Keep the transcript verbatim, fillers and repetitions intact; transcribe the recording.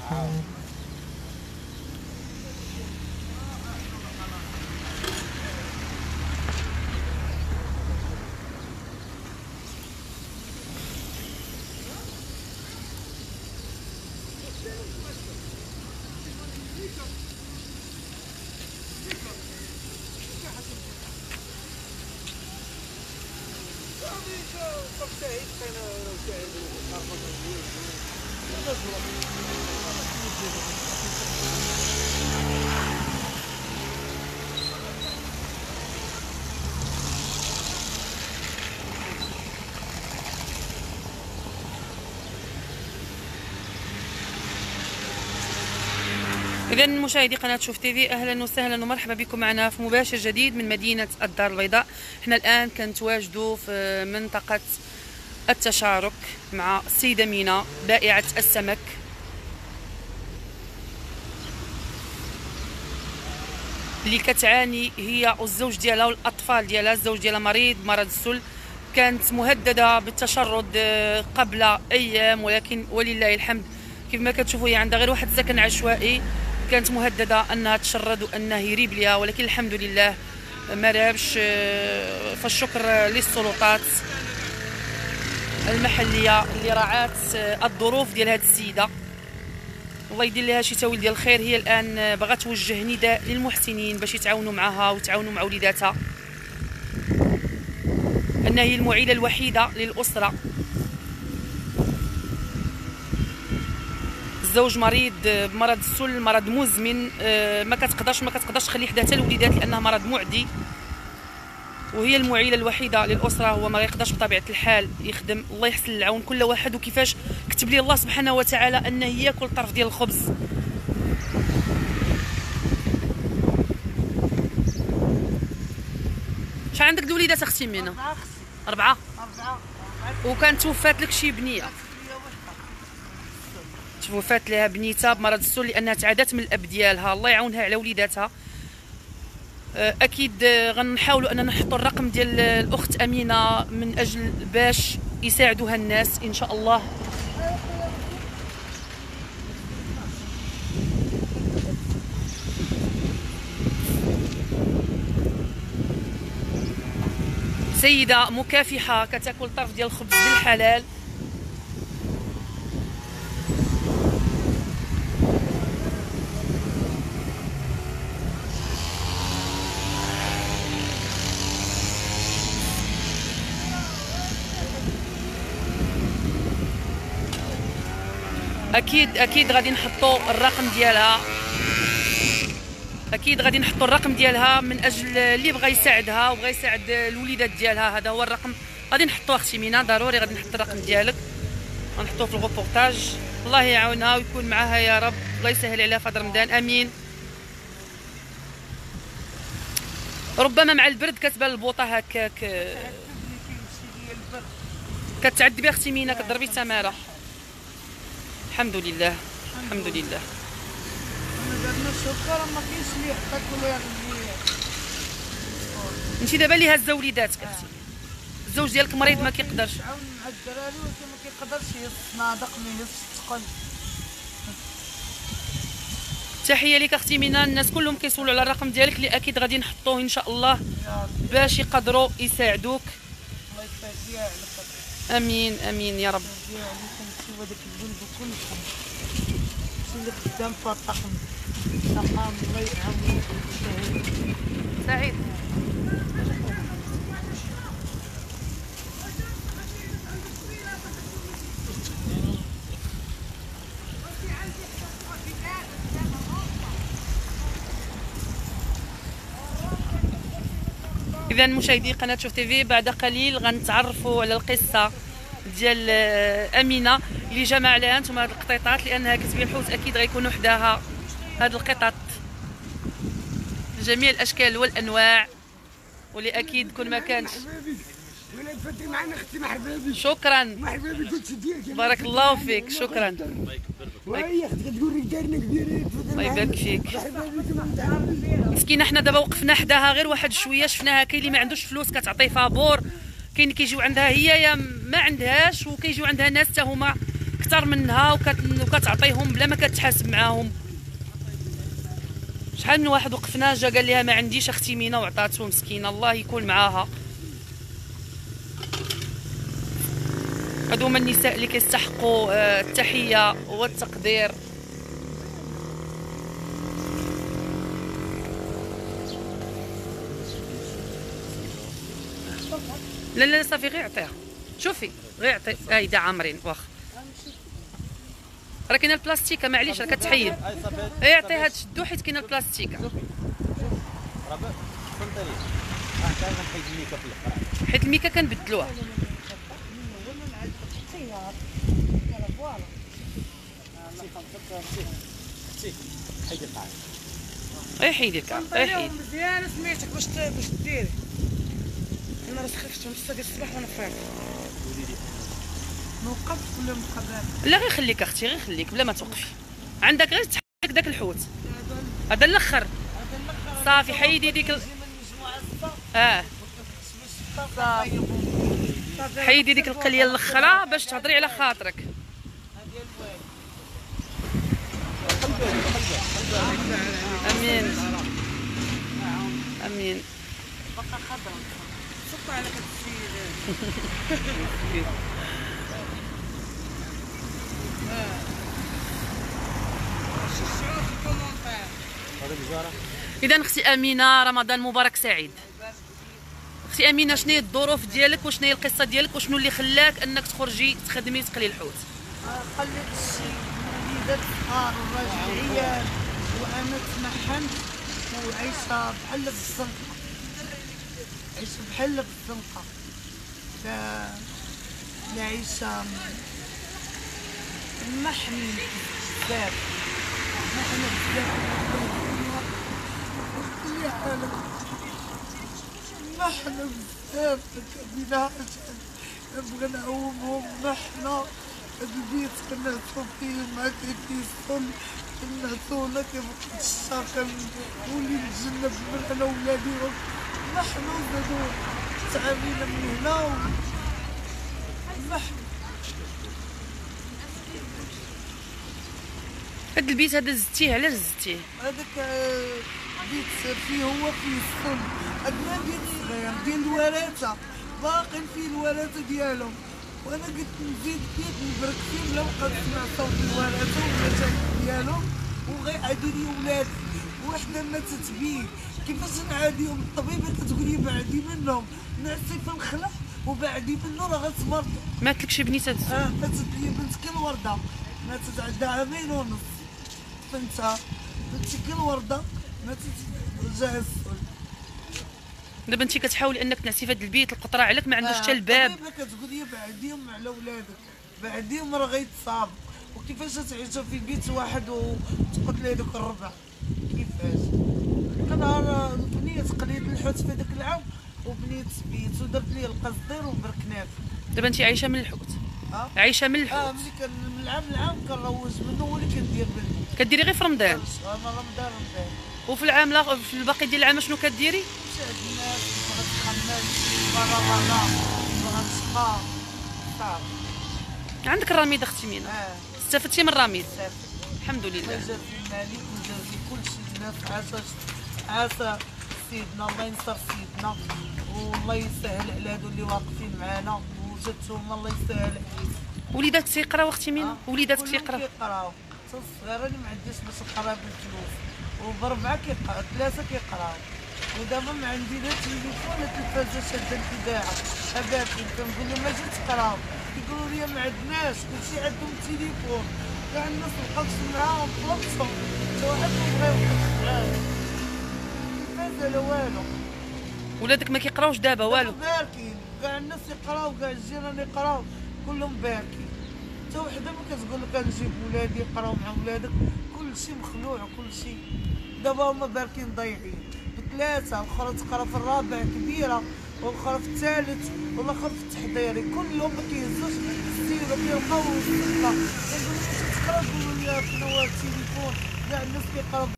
إذا مشاهدي قناة شوف تيفي، أهلا وسهلا ومرحبا بكم معنا في مباشر جديد من مدينة الدار البيضاء. احنا الآن كنتواجدوا في منطقة التشارك مع السيدة مينا بائعة السمك. اللي كتعاني هي والزوج ديالها والأطفال ديالها. الزوج ديالها مريض مرض السل، كانت مهددة بالتشرد قبل أيام، ولكن ولله الحمد كيف ما كتشوفوا هي عندها غير واحد السكن عشوائي، كانت مهدده انها تشرد وانه يريب ليها، ولكن الحمد لله ما رابش. فالشكر للسلطات المحليه اللي راعات الظروف ديال هذه السيده. الله يدير لها شي تاويل ديال الخير. هي الان بغات توجه نداء للمحسنين باش يتعاونوا معها ويتعاونوا مع وليداتها، انها هي المعيله الوحيده للاسره. الزوج مريض بمرض السل، مرض مزمن، ما كتقدرش ما كتقدرش تخلي حدا حتى الوليدات لانه مرض معدي، وهي المعيله الوحيده للاسره. هو ما يقدرش بطبيعه الحال يخدم. الله يحسن العون كل واحد وكيفاش كتب لي الله سبحانه وتعالى انه ياكل طرف ديال الخبز. شحال عندك الوليدات اختي مينا؟ اربعه. اربعه. وكانت توفات لك شي بنيه؟ توفات لها بنيتها بمرض السل لانها تعادت من الاب ديالها. الله يعاونها على وليداتها. اكيد غنحاولوا اننا نحطوا الرقم ديال الاخت امينه من اجل باش يساعدوها الناس ان شاء الله. سيده مكافحه كتاكل طرف ديال الخبز بالحلال. اكيد اكيد غادي نحطوا الرقم ديالها، اكيد غادي نحطوا الرقم ديالها من اجل اللي بغى يساعدها وبغى يساعد الوليدات ديالها. هذا هو الرقم غادي نحطوه اختي مينا، ضروري غادي نحط الرقم ديالك، غنحطوه في الغوبورتاج. الله يعاونها ويكون معاها يا رب. الله يسهل عليها في هذا رمضان، امين. ربما مع البرد كتبان البوطه هكاك كتعذبي اختي مينا، كضربي التماره. الحمد لله الحمد لله. انت دابا اللي هازه وليداتك اختي، الزوج ديالك مريض ما كيقدرش. تعاون مع الدراري ولكن ما كيقدرش يهز ناضق، ما يهزش الثقل. تحيه ليك اختي مينا. الناس كلهم كيسولوا على الرقم ديالك اللي اكيد غادي نحطوه ان شاء الله باش يقدروا يساعدوك. الله يسهل على خاطرك. امين امين يا رب. هذاك الجلد كلكم شي اللي قدام فاطقم سقام. الله يعاونك سعيد. اذا مشاهدي قناه شوف تيفي، بعد قليل غنتعرفوا على القصه ديال امينه اللي جمع عليها انتم هاد القطيطات، لانها كتبيع الحوت اكيد غيكونوا حداها هاد القطط جميع الاشكال والانواع، واللي اكيد كل ما كانش. شكرا مرحبا بك. قلت ديالك بارك الله فيك. شكرا. وهي اختك تقول لك دارنا كبيره. الله يبارك فيك. مسكينه حنا دابا وقفنا حداها غير واحد شويه، شفناها كاين اللي ما عندوش فلوس كتعطيه فابور، كاين اللي كيجيو عندها هي يا ما عندهاش، وكيجيو عندها ناس حتى هما اكثر منها وكت... وكتعطيهم بلا ما كتحاسب معاهم. شحال من واحد وقفنا جا قال لها ما عنديش اختي مينا وعطاتو مسكينه، الله يكون معاها. هادو هما النساء اللي كيستحقوا التحيه والتقدير. لا لا صافي غير عطيها، شوفي غير عطي هايدا عامرين واخا. راه كاينه البلاستيكه معليش راه كتحيد، غير عطيها تشدو حيت كاينه البلاستيكه. حيت الميكا كنبدلوها. اي حيدي الكعب اي حيدي مزيان سميتك باش باش ديري. انا راه سخفت من ستة ديال الصباح وانا فايق. نوقف ولا نبقى؟ لا غير خليك اختي، غير خليك بلا ما توقفي. عندك غير تحك داك الحوت هذا الاخر صافي. حيدي ديك ال... اه حيدي ديك القليه الاخرى باش تهضري على خاطرك. امين امين. بقى خضرا صب على هاد السيد. اذا اختي امينه رمضان مبارك سعيد. اختي امينه شنو هي الظروف ديالك وشنو هي القصه ديالك وشنو اللي خلاك انك تخرجي تخدمي تقلي الحوت؟ قلت الشيء وليدات صغار وراجل عيال وانا تمحنت وعايشه بحال في الزنقه، عايشه بحال في الزنقه. ف العيشه محن بزاف محن بزاف يا حالك محن بزاف كبيرة. نبغي نعومهم محنة البيت كنعسو فيه ما كيتيسن كنعسونا كيبقى الشاقل ولي نتجنب من انا ولادي محنا وزادو تعامينا من هنا محن. هاد البيت هذا زدتيه علاش زدتيه؟ هذاك بيت فيه هو فيه السن، عندنا بيت صغير ديال الورثة باقي فيه الورثة ديالهم، وانا قلت نزيد بيت نبرك فيه بلا بقى نسمع صوت الورثة والمشاكل ديالهم وغيعادوا لي ولادي. وحده ماتت بيه كيفاش نعاديهم؟ الطبيبة كتقول لي بعدي منهم نعسي في الخلا وبعدي منه راه غتمرض. ماتلك شي بنيته؟ اه ماتت لي بنت كالوردة، ماتت عندها عامين ونص بنتها بنتي كالوردة ماتت رجع السول. دابا انت كتحاولي انك تنعسي في هذا البيت القطره عليك ما عندوش حتى الباب. الطبيبه كتقول لي بعديهم على ولادك بعديهم راه غيتصاب. وكيفاش تعيشوا في بيت واحد وتقتلي هذوك الربع؟ كيفاش؟ كنهار بنيت قليت الحوت في هذاك العام وبنيت بيت ودرت لي القصدير وبركناف. دابا انت عايشه من الحوت؟ اه عايشه من الحوت؟ اه ملي كان من العام لعام كنروج منه هو اللي كندير به. كديري غير في رمضان؟ انا رمضان رمضان. وفي العام لا في الباقي ديال العام شنو كديري؟ نساعد الناس نبغى نتحمل نبغى رمضان نبغى نشقى صافي. عندك الرميد اختي مينا؟ اه استفدتي من الرميد؟ صافي الحمد لله. جازي الملك وجازي كلشي الناس عاشت عاشا سيدنا الله ينصر سيدنا والله يسهل على هادو اللي واقفين معانا وجاتهم الله يسهل عليهم. وليداتك تيقراو اختي مينا؟ آه. وليداتك تيقراو؟ كيقراو حتى الصغيره اللي ما عنديش باش نقرا بالفلوس وبربعه كيقراو ثلاثه كيقراو. ودابا ما عندي لا تليفون لا تلفازه شاده الاذاعه اباكم كنقول لهم اجي تقراو كيقولوا لي ما عندناش كلشي عندهم تليفون كاع الناس بقاو معاهم بلاصتهم حتى واحد ما بغا يوقف معاهم تلفازه لا والو. ولادك ما كيقراوش دابا والو؟ باركين كاع الناس يقراو كاع الجيران يقراو كلهم باركين. حتى وحده ما كتقول لك نجيب ولادي يقراو مع ولادك كلشي مخلوع كلشي. دابا هما باركين ضايعين بثلاثه الاخرى تقرا في الرابع كبيره والاخرى في الثالث والاخر في التحضيري كلهم ما كيهزوش السيره كيلقاو السلطه كنقول لهم تقراو يقولوا لي شنو هو التليفون كاع الناس كيقراو.